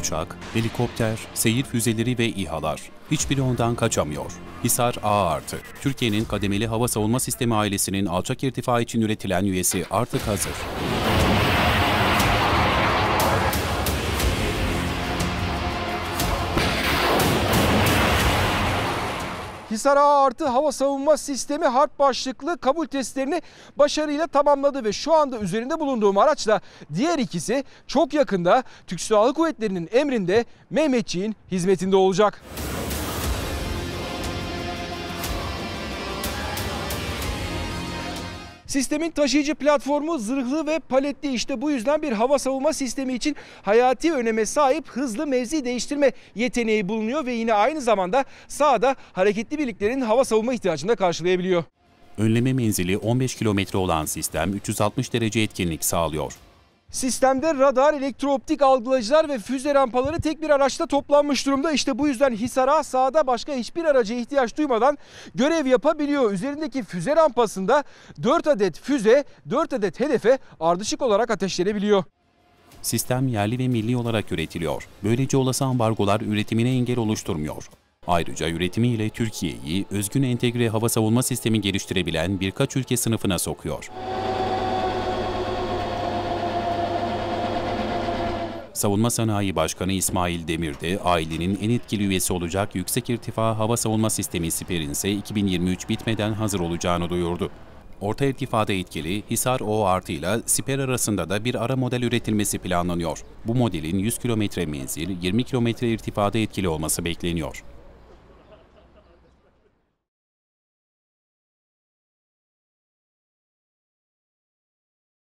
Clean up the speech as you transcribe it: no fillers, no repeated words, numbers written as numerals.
Uçak, helikopter, seyir füzeleri ve İHA'lar. Hiçbiri ondan kaçamıyor. Hisar A+. Türkiye'nin kademeli hava savunma sistemi ailesinin alçak irtifa için üretilen üyesi artık hazır. Hisar A+ hava savunma sistemi harp başlıklı kabul testlerini başarıyla tamamladı ve şu anda üzerinde bulunduğum araçla diğer ikisi çok yakında Türk Silahlı Kuvvetleri'nin emrinde Mehmetçiğin hizmetinde olacak. Sistemin taşıyıcı platformu zırhlı ve paletli, işte bu yüzden bir hava savunma sistemi için hayati öneme sahip hızlı mevzi değiştirme yeteneği bulunuyor ve yine aynı zamanda sahada hareketli birliklerin hava savunma ihtiyacını da karşılayabiliyor. Önleme menzili 15 kilometre olan sistem 360 derece etkinlik sağlıyor. Sistemde radar, elektrooptik algılayıcılar ve füze rampaları tek bir araçta toplanmış durumda. İşte bu yüzden Hisar A sahada başka hiçbir araca ihtiyaç duymadan görev yapabiliyor. Üzerindeki füze rampasında 4 adet füze, 4 adet hedefe ardışık olarak ateşlenebiliyor. Sistem yerli ve milli olarak üretiliyor. Böylece olası ambargolar üretimine engel oluşturmuyor. Ayrıca üretimiyle Türkiye'yi özgün entegre hava savunma sistemi geliştirebilen birkaç ülke sınıfına sokuyor. Savunma Sanayi Başkanı İsmail Demir de ailenin en etkili üyesi olacak yüksek irtifa hava savunma sistemi Siper'in ise 2023 bitmeden hazır olacağını duyurdu. Orta irtifada etkili Hisar O+ ile Siper arasında da bir ara model üretilmesi planlanıyor. Bu modelin 100 kilometre menzil, 20 kilometre irtifada etkili olması bekleniyor.